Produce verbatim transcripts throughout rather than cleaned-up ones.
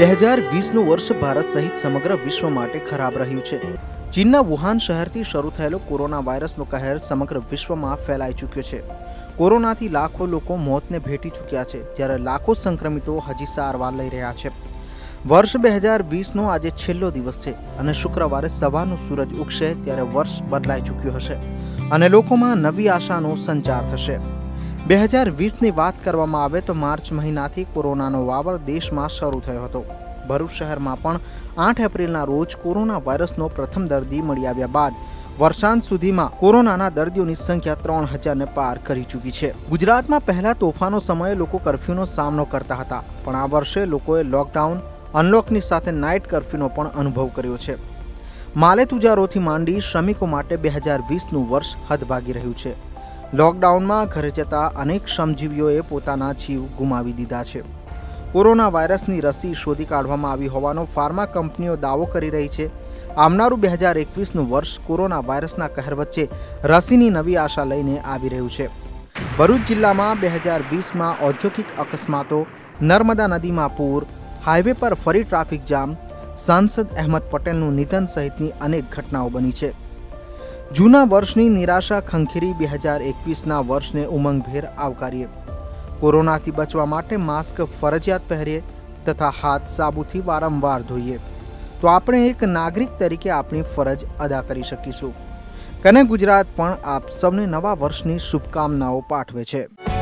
બે હજાર વીસનું વર્ષ ભારત સહિત સમગ્ર વિશ્વ માટે ખરાબ રહ્યું છે। ચીનના વુહાન શહેરથી શરૂ થયેલો કોરોના વાયરસનો કહેર સમગ્ર વિશ્વમાં ફેલાઈ ચૂક્યો છે। કોરોનાથી લાખો લોકો મોતને ભેટી ચૂક્યા છે, જ્યારે લાખો સંક્રમિતો હજી સારવાર લઈ રહ્યા છે। વર્ષ બે હજાર વીસનો આજે છેલ્લો દિવસ છે અને શુક્રવારે સવારનો સૂરજ ઉગશે ત્યારે વર્ષ બદલાઈ ચૂક્યું હશે અને લોકોમાં નવી આશાનો સંચાર થશે। બે હજાર વીસની વાત કરવામાં આવે તો માર્ચ મહિનાથી કોરોનાનો વાવર દેશમાં શરૂ થયો હતો। ભરૂચ શહેરમાં પણ આઠ એપ્રિલના રોજ કોરોના વાયરસનો પ્રથમ દર્દી મળી આવ્યા બાદ વર્ષાંત સુધીમાં કોરોનાના દર્દીઓની સંખ્યા ત્રણ હજારને પાર કરી ચૂકી છે। ગુજરાતમાં પહેલા તોફાનો સમયે લોકો કર્ફ્યુનો સામનો કરતા હતા, પણ આ વર્ષે લોકોએ લોકડાઉન અનલોકની સાથે નાઇટ કર્ફ્યુનો પણ અનુભવ કર્યો છે। માલેતુજારોથી માંડી શ્રમિકો માટે બે હજાર વીસનું વર્ષ હદભાગી રહ્યું છે। લોકડાઉનમાં ઘરે જતા અનેક શ્રમજીવીઓએ પોતાના જીવ ગુમાવી દીધા છે। કોરોના વાયરસની રસી શોધી કાઢવામાં આવી હોવાનો ફાર્મા કંપનીઓ દાવો કરી રહી છે। આવનારું બે હજાર એકવીસનું વર્ષ કોરોના વાયરસના કહેર વચ્ચે રસીની નવી આશા લઈને આવી રહ્યું છે। ભરૂચ જિલ્લામાં બે હજાર વીસમાં ઔદ્યોગિક અકસ્માતો, નર્મદા નદીમાં પૂર, હાઈવે પર ફરી ટ્રાફિક જામ, સાંસદ અહેમદ પટેલનું નિધન સહિતની અનેક ઘટનાઓ બની છે। જૂના વર્ષની નિરાશા ખંખેરી બે હજાર એકવીસના વર્ષને ઉમંગભેર આવકારીએ। કોરોનાથી બચવા માટે માસ્ક ફરજિયાત પહેરીએ તથા હાથ સાબુથી વારંવાર ધોઈએ તો આપણે એક નાગરિક તરીકે આપણી ફરજ અદા કરી શકીશું। કને ગુજરાત પણ આપ સૌને નવા વર્ષની શુભકામનાઓ પાઠવે છે।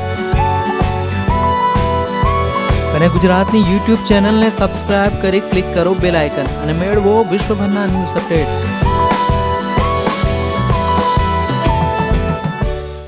કને ગુજરાતની યુટ્યુબ ચેનલને સબસ્ક્રાઇબ કરી ક્લિક કરો બેલ આઇકન અને મેળવો વિશ્વભરના ન્યૂઝ અપડેટ।